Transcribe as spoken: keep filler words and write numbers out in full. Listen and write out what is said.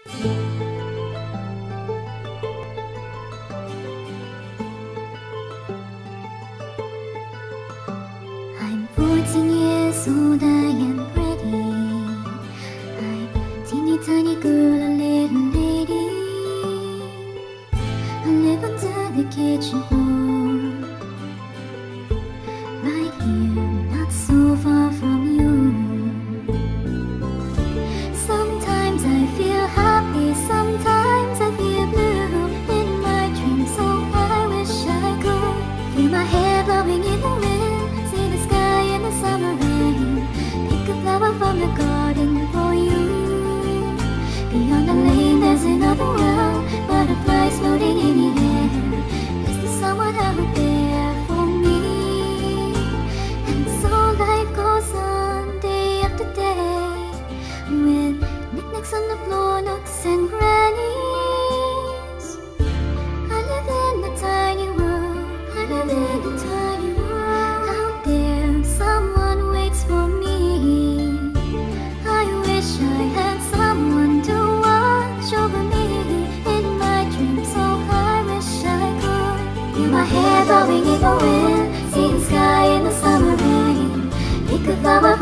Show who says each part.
Speaker 1: I'm fourteen years old, I am pretty. I'm teeny tiny girl, a little lady. I live under the kitchen floor, right here, not so far from you. Sometimes I feel happy, sometimes I feel blue in my dreams, so I wish I could feel my hair blowing in the wind, see the sky in the summer rain, pick a flower from the garden for you. Beyond the lane there's another world, butterflies floating in the air. Is there someone out there for me? And so life goes on day after day, with knickknacks on the floor, nooks and crannies. I live in a tiny world, I live in a tiny world. Out there someone waits for me. I wish I had someone to watch over me in my dreams, so I wish I could feel my hair blowing in the wind, see the sky in the summer rain, pick a flower